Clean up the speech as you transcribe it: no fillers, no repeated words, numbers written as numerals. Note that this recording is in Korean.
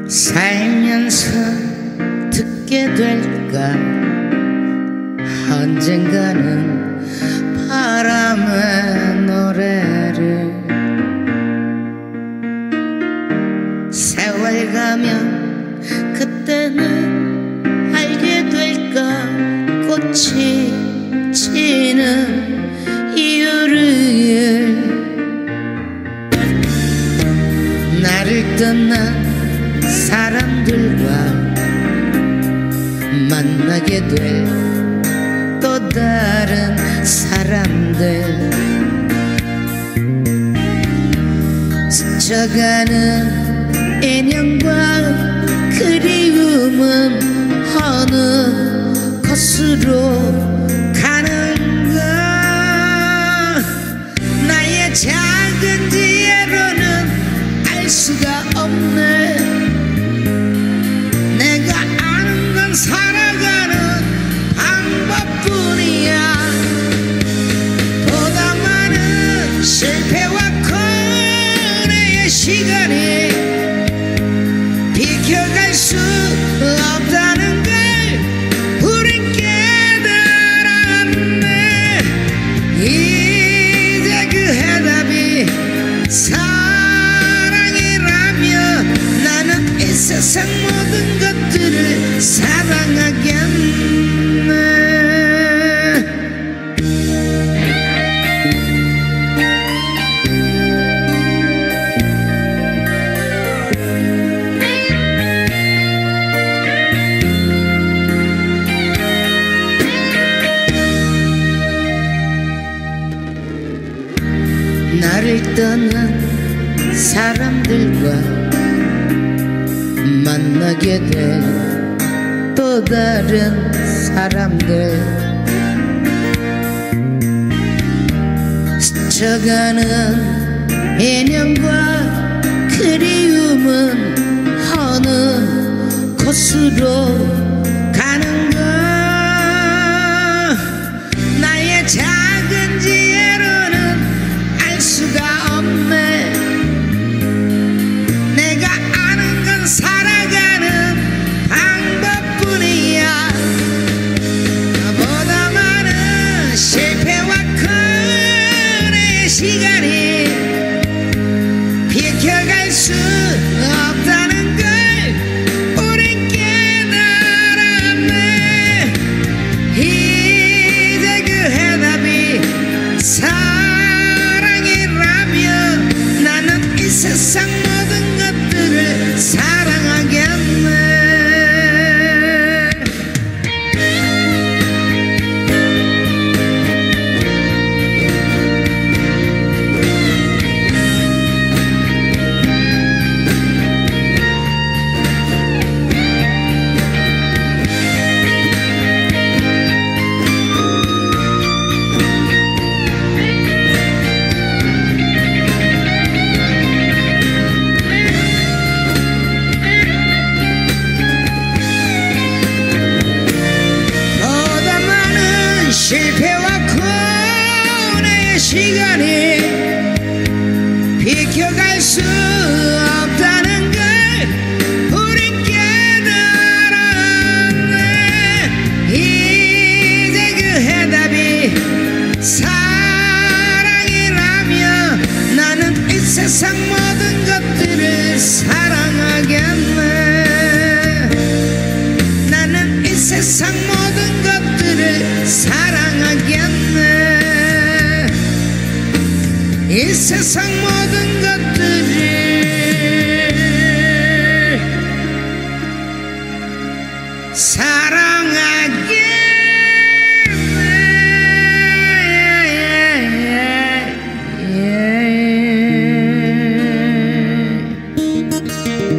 살면서 듣게 될까 언젠가는 바람의 노래를 세월 가면 그때는 알게 될까 꽃이 지는 이유를 나를 떠난 사람들과 만나게 될 또 다른 사람들 스쳐가는 인연과 그리움은 어느 곳으로 가는가 나의 작은 지혜로는 알 수가 없네 내가 아는 건 살아가는 방법뿐이야 보다 많은 실패와 고뇌의 시간이 비켜갈 수 없다는 걸 우린 깨달았네 이제 그 해답이 사랑이라면 나는 이 세상 모든 것들을 사랑하겠네 나를 떠난 사람들과 만나게 될 또 다른 사람들 스쳐가는 인연과 그리움은 어느 곳으로 가는가 나의 작은 지혜로는 알 수가 없네 내가 아는 건 살아가는 방법뿐이야 보다 많은 실패와 고뇌의 시간이 비켜갈 수 없다는 걸 우린 깨달았네 이제 그 해답이 사랑이라면 나는 이 세상 모든 것들을 사랑하겠네 실패와 고뇌의 시간이 비켜갈 수 없다는 걸 우린 깨달았네 이제 그 해답이 사랑이라면 나는 이 세상 모든 것들을 사랑하겠네 나는 이 세상 모든 것들을 사랑하겠네 이 세상 모든 것들을 사랑하겠네